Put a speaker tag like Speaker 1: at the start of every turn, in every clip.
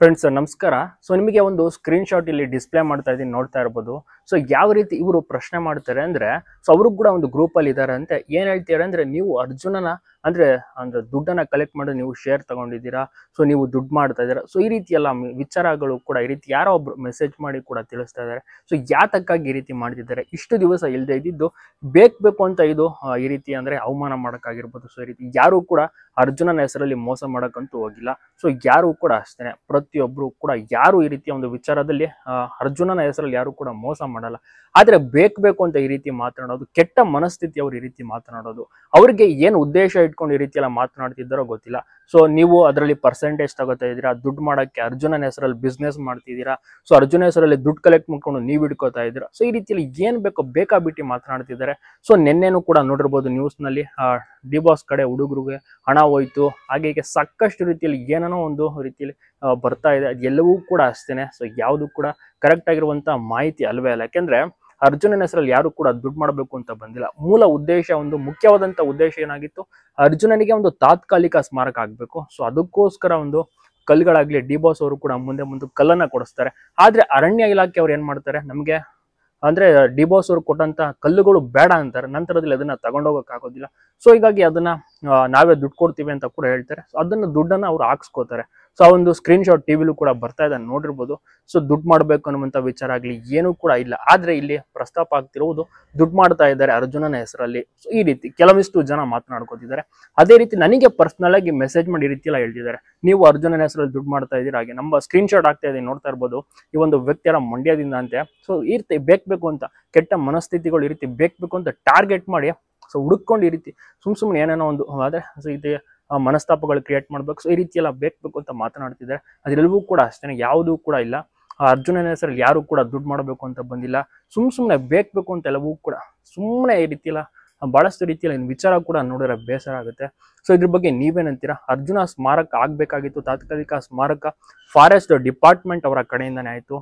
Speaker 1: Friends ನಮಸ್ಕಾರ. So ನಿಮಗೆ ಒಂದು ಸ್ಕ್ರೀನ್ ಶಾಟ್ ಇಲ್ಲಿ ಡಿಸ್ಪ್ಲೇ ಮಾಡ್ತಾ ಇದೀನಿ, ನೋಡ್ತಾ ಇರಬಹುದು. ಸೊ ಯಾವ ರೀತಿ ಇವರು ಪ್ರಶ್ನೆ ಮಾಡ್ತಾರೆ ಅಂದ್ರೆ, ಸೊ ಅವರು ಕೂಡ ಒಂದು ಗ್ರೂಪ್ ಅಲ್ಲಿ ಇದ್ದಾರೆ ಅಂತೆ. ಏನ್ ಹೇಳ್ತಾರೆ ಅಂದ್ರೆ, ನೀವು ಅರ್ಜುನನ ಅಂದ್ರೆ ಅಂದ್ರೆ ದುಡ್ಡನ್ನ ಕಲೆಕ್ಟ್ ಮಾಡಿ ನೀವು ಶೇರ್ ತಗೊಂಡಿದ್ದೀರಾ, ಸೊ ನೀವು ದುಡ್ಡು ಮಾಡ್ತಾ ಇದ್ದೀರಾ. ಸೊ ಈ ರೀತಿ ಎಲ್ಲ ವಿಚಾರಗಳು ಕೂಡ ಈ ರೀತಿ ಯಾರೋ ಒಬ್ರು ಮೆಸೇಜ್ ಮಾಡಿ ಕೂಡ ತಿಳಿಸ್ತಾ ಇದ್ದಾರೆ. ಸೊ ಯಾತಕ್ಕಾಗಿ ಈ ರೀತಿ ಮಾಡ್ತಿದ್ದಾರೆ, ಇಷ್ಟು ದಿವಸ ಇಲ್ಲದೆ ಇದ್ದಿದ್ದು ಬೇಕು ಅಂತ ಇದು ಈ ರೀತಿ ಅಂದ್ರೆ ಅವಮಾನ ಮಾಡಕ್ಕಾಗಿರ್ಬೋದು. ಸೊ ಈ ರೀತಿ ಯಾರು ಕೂಡ ಅರ್ಜುನನ ಹೆಸರಲ್ಲಿ ಮೋಸ ಮಾಡಕ್ಕಂತೂ ಹೋಗಿಲ್ಲ. ಸೊ ಯಾರು ಕೂಡ ಅಷ್ಟೇನೆ, ಪ್ರತಿಯೊಬ್ರು ಕೂಡ ಯಾರು ಈ ರೀತಿಯ ಒಂದು ವಿಚಾರದಲ್ಲಿ ಅರ್ಜುನನ ಹೆಸರಲ್ಲಿ ಯಾರು ಕೂಡ ಮೋಸ ಮಾಡಲ್ಲ. ಆದ್ರೆ ಬೇಕು ಅಂತ ಈ ರೀತಿ ಮಾತನಾಡೋದು, ಕೆಟ್ಟ ಮನಸ್ಥಿತಿ ಅವ್ರು ಈ ರೀತಿ ಮಾತನಾಡೋದು, ಅವ್ರಿಗೆ ಏನು ಉದ್ದೇಶ ಇಟ್ಕೊಂಡು ಈ ರೀತಿ ಎಲ್ಲ ಮಾತನಾಡ್ತಿದ್ದಾರೋ ಗೊತ್ತಿಲ್ಲ. ಸೊ ನೀವು ಅದರಲ್ಲಿ ಪರ್ಸೆಂಟೇಜ್ ತಗೋತಾ ಇದ್ದೀರಾ, ದುಡ್ಡು ಮಾಡಕ್ಕೆ ಅರ್ಜುನನ ಹೆಸರಲ್ಲಿ ಬಿಸ್ನೆಸ್ ಮಾಡ್ತಿದ್ದೀರಾ. ಸೊ ಅರ್ಜುನ ಹೆಸರಲ್ಲಿ ದುಡ್ಡು ಕಲೆಕ್ಟ್ ಮಾಡ್ಕೊಂಡು ನೀವು ಹಿಡ್ಕೋತಾ ಇದ್ದೀರಾ. ಸೊ ಈ ರೀತಿಯಲ್ಲಿ ಏನ್ ಬೇಕೋ ಬೇಕಾಬಿಟ್ಟಿ ಮಾತನಾಡ್ತಿದ್ದಾರೆ. ಸೊ ನಿನ್ನೆನೂ ಕೂಡ ನೋಡಿರ್ಬೋದು ನ್ಯೂಸ್ ನಲ್ಲಿ ಡಿ ಬಾಸ್ ಕಡೆ ಹುಡುಗರಿಗೆ ಹಣ ಹೋಯ್ತು, ಹಾಗೆ ಹೀಗೆ ಸಾಕಷ್ಟು ರೀತಿಯಲ್ಲಿ ಏನೇನೋ ಒಂದು ರೀತಿಯಲ್ಲಿ ಬರ್ತಾ ಇದೆ. ಅದೆಲ್ಲವೂ ಕೂಡ ಅಷ್ಟೇನೆ. ಸೊ ಯಾವುದು ಕೂಡ ಕರೆಕ್ಟ್ ಆಗಿರುವಂತ ಮಾಹಿತಿ ಅಲ್ವೇ ಅಲ್ಲ. ಯಾಕೆಂದ್ರೆ ಅರ್ಜುನನ ಹೆಸರಲ್ಲಿ ಯಾರು ಕೂಡ ದುಡ್ಡು ಮಾಡಬೇಕು ಅಂತ ಬಂದಿಲ್ಲ. ಮೂಲ ಉದ್ದೇಶ, ಒಂದು ಮುಖ್ಯವಾದಂತ ಉದ್ದೇಶ ಏನಾಗಿತ್ತು, ಅರ್ಜುನನಿಗೆ ಒಂದು ತಾತ್ಕಾಲಿಕ ಸ್ಮಾರಕ ಆಗ್ಬೇಕು. ಸೊ ಅದಕ್ಕೋಸ್ಕರ ಒಂದು ಕಲ್ಲುಗಳಾಗ್ಲಿ ಡಿ ಬಾಸ್ ಅವರು ಕೂಡ ಮುಂದೆ ಕಲ್ಲನ್ನ ಕೊಡಿಸ್ತಾರೆ. ಆದ್ರೆ ಅರಣ್ಯ ಇಲಾಖೆ ಅವ್ರು ಏನ್ ಮಾಡ್ತಾರೆ, ನಮ್ಗೆ ಅಂದ್ರೆ ಡಿ ಬಾಸ್ ಅವ್ರು ಕೊಟ್ಟಂತ ಕಲ್ಲುಗಳು ಬೇಡ ಅಂತಾರೆ. ನಂತರದಲ್ಲಿ ಅದನ್ನ ತಗೊಂಡೋಗಕ್ ಆಗೋದಿಲ್ಲ. ಸೊ ಹೀಗಾಗಿ ಅದನ್ನ ನಾವೇ ದುಡ್ಡು ಕೊಡ್ತೀವಿ ಅಂತ ಕೂಡ ಹೇಳ್ತಾರೆ. ಸೊ ಅದನ್ನ ದುಡ್ಡನ್ನ ಅವ್ರು ಹಾಕ್ಸ್ಕೋತಾರೆ. ಸೊ ಆ ಒಂದು ಸ್ಕ್ರೀನ್ ಶಾಟ್ ಟಿವಿಲೂ ಕೂಡ ಬರ್ತಾ ಇದೆ, ನೋಡಿರ್ಬೋದು. ಸೊ ದುಡ್ಡು ಮಾಡ್ಬೇಕು ಅನ್ನುವಂತ ವಿಚಾರ ಆಗ್ಲಿ ಏನೂ ಕೂಡ ಇಲ್ಲ. ಆದ್ರೆ ಇಲ್ಲಿ ಪ್ರಸ್ತಾಪ ಆಗ್ತಿರುವುದು ದುಡ್ಡು ಮಾಡ್ತಾ ಇದ್ದಾರೆ ಅರ್ಜುನನ ಹೆಸರಲ್ಲಿ. ಸೊ ಈ ರೀತಿ ಕೆಲವಿಷ್ಟು ಜನ ಮಾತನಾಡ್ಕೋತಿದ್ದಾರೆ. ಅದೇ ರೀತಿ ನನಗೆ ಪರ್ಸನಲ್ ಆಗಿ ಮೆಸೇಜ್ ಮಾಡಿ ಈ ರೀತಿ ಎಲ್ಲ ಹೇಳ್ತಿದ್ದಾರೆ, ನೀವು ಅರ್ಜುನನ ಹೆಸರಲ್ಲಿ ದುಡ್ಡು ಮಾಡ್ತಾ ಇದ್ದೀರಾ. ಹಾಗೆ ನಮ್ಮ ಸ್ಕ್ರೀನ್ ಶಾಟ್ ಆಗ್ತಾ ಇದೆ, ನೋಡ್ತಾ ಇರ್ಬೋದು. ಈ ಒಂದು ವ್ಯಕ್ತಿಯರ ಮಂಡ್ಯದಿಂದ ಅಂತೆ. ಸೊ ಈ ರೀತಿ ಬೇಕು ಅಂತ ಕೆಟ್ಟ ಮನಸ್ಥಿತಿಗಳು ಈ ರೀತಿ ಬೇಕು ಅಂತ ಟಾರ್ಗೆಟ್ ಮಾಡಿ, ಸೊ ಹುಡುಕೊಂಡು ಈ ರೀತಿ ಸುಮ್ಮನೆ ಏನೇನೋ ಒಂದು ಆದ್ರೆ ಸೊ ಇದು ಮನಸ್ತಾಪಗಳು ಕ್ರಿಯೇಟ್ ಮಾಡ್ಬೇಕು. ಸೊ ಈ ರೀತಿ ಎಲ್ಲ ಬೇಕು ಅಂತ ಮಾತನಾಡ್ತಿದ್ದಾರೆ. ಅದೆಲ್ಲವೂ ಕೂಡ ಅಷ್ಟೇನೆ, ಯಾವುದೂ ಕೂಡ ಇಲ್ಲ. ಅರ್ಜುನನ ಹೆಸರಲ್ಲಿ ಯಾರು ಕೂಡ ದುಡ್ಡು ಮಾಡಬೇಕು ಅಂತ ಬಂದಿಲ್ಲ. ಸುಮ್ಮನೆ ಬೇಕು ಅಂತ ಎಲ್ಲವೂ ಕೂಡ ಸುಮ್ಮನೆ ಈ ರೀತಿ ಎಲ್ಲ ಬಹಳಷ್ಟು ರೀತಿಯಲ್ಲಿ ವಿಚಾರ ಕೂಡ ನೋಡಿದ್ರೆ ಬೇಸರ ಆಗುತ್ತೆ. ಸೊ ಇದ್ರ ಬಗ್ಗೆ ನೀವೇನಂತೀರಾ? ಅರ್ಜುನ ಸ್ಮಾರಕ ಆಗ್ಬೇಕಾಗಿತ್ತು, ತಾತ್ಕಾಲಿಕ ಸ್ಮಾರಕ ಫಾರೆಸ್ಟ್ ಡಿಪಾರ್ಟ್ಮೆಂಟ್ ಅವರ ಕಡೆಯಿಂದಾನೇ ಆಯ್ತು.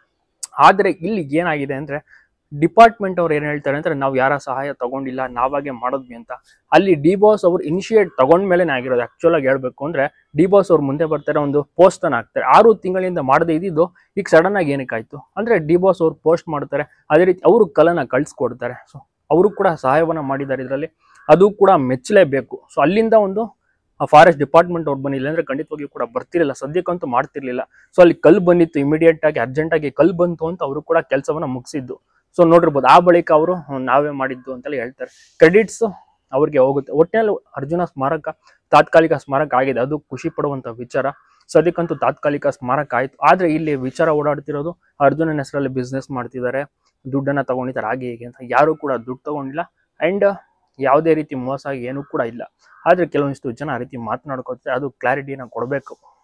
Speaker 1: ಆದ್ರೆ ಇಲ್ಲಿ ಏನಾಗಿದೆ ಅಂದ್ರೆ, ಡಿಪಾರ್ಟ್ಮೆಂಟ್ ಅವ್ರು ಏನ್ ಹೇಳ್ತಾರೆ ಅಂದ್ರೆ, ನಾವು ಯಾರ ಸಹಾಯ ತಗೊಂಡಿಲ್ಲ, ನಾವಾಗೆ ಮಾಡಿದ್ವಿ ಅಂತ. ಅಲ್ಲಿ ಡಿ ಬಾಸ್ ಅವ್ರು ಇನಿಷಿಯೇಟ್ ತಗೊಂಡ್ಮೇಲೆ ಆಗಿರೋದು. ಆಕ್ಚುಲ್ ಆಗಿ ಹೇಳ್ಬೇಕು ಅಂದ್ರೆ, ಡಿ ಬಾಸ್ ಅವ್ರು ಮುಂದೆ ಬರ್ತಾರೆ, ಒಂದು ಪೋಸ್ಟ್ ಅನ್ನ ಹಾಕ್ತಾರೆ. 6 ತಿಂಗಳಿಂದ ಮಾಡದೇ ಇದ್ದಿದ್ದು ಈಗ ಸಡನ್ ಆಗಿ ಏನಕ್ಕಾಯ್ತು ಅಂದ್ರೆ, ಡಿ ಬಾಸ್ ಅವ್ರು ಪೋಸ್ಟ್ ಮಾಡ್ತಾರೆ, ಅದೇ ರೀತಿ ಅವರು ಕಲನ ಕಳ್ಸಿಕೊಡ್ತಾರೆ. ಸೊ ಅವರು ಕೂಡ ಸಹಾಯವನ್ನ ಮಾಡಿದ್ದಾರೆ ಇದರಲ್ಲಿ, ಅದು ಕೂಡ ಮೆಚ್ಚಲೇಬೇಕು. ಸೊ ಅಲ್ಲಿಂದ ಒಂದು ಫಾರೆಸ್ಟ್ ಡಿಪಾರ್ಟ್ಮೆಂಟ್ ಅವ್ರು ಬಂದಿಲ್ಲ ಅಂದ್ರೆ ಖಂಡಿತವಾಗಿಯೂ ಕೂಡ ಬರ್ತಿರ್ಲಿಲ್ಲ, ಸದ್ಯಕ್ಕಂತೂ ಮಾಡ್ತಿರ್ಲಿಲ್ಲ. ಸೊ ಅಲ್ಲಿ ಕಲ್ಲು ಬಂದಿತ್ತು, ಇಮಿಡಿಯೇಟ್ ಆಗಿ ಅರ್ಜೆಂಟ್ ಆಗಿ ಕಲ್ಲು ಬಂತು ಅಂತ ಅವರು ಕೂಡ ಕೆಲಸವನ್ನ ಮುಗಿಸಿದ್ದು. ಸೊ ನೋಡಿರ್ಬೋದು. ಆ ಬಳಿಕ ಅವರು ನಾವೇ ಮಾಡಿದ್ದು ಅಂತೆಲ್ಲ ಹೇಳ್ತಾರೆ. ಕ್ರೆಡಿಟ್ಸ್ ಅವ್ರಿಗೆ ಹೋಗುತ್ತೆ. ಒಟ್ಟಿನಲ್ಲಿ ಅರ್ಜುನ ಸ್ಮಾರಕ ತಾತ್ಕಾಲಿಕ ಸ್ಮಾರಕ ಆಗಿದೆ, ಅದು ಖುಷಿ ಪಡುವಂತ ವಿಚಾರ. ಸದ್ಯಕ್ಕಂತೂ ತಾತ್ಕಾಲಿಕ ಸ್ಮಾರಕ ಆಯ್ತು. ಆದ್ರೆ ಇಲ್ಲಿ ವಿಚಾರ ಓಡಾಡ್ತಿರೋದು, ಅರ್ಜುನನ ಹೆಸರಲ್ಲಿ ಬಿಸ್ನೆಸ್ ಮಾಡ್ತಿದ್ದಾರೆ, ದುಡ್ಡನ್ನ ತಗೊಂಡಿದ್ದಾರೆ, ಹಾಗೆ ಹೀಗೆ ಅಂತ. ಯಾರು ಕೂಡ ದುಡ್ಡು ತಗೊಂಡಿಲ್ಲ ಅಂಡ್ ಯಾವುದೇ ರೀತಿ ಮೋಸ ಏನೂ ಕೂಡ ಇಲ್ಲ. ಆದ್ರೆ ಕೆಲವೊಂದಿಷ್ಟು ಜನ ಆ ರೀತಿ ಮಾತನಾಡ್ಕೋತಾರೆ, ಅದು ಕ್ಲಾರಿಟಿನ ಕೊಡಬೇಕು.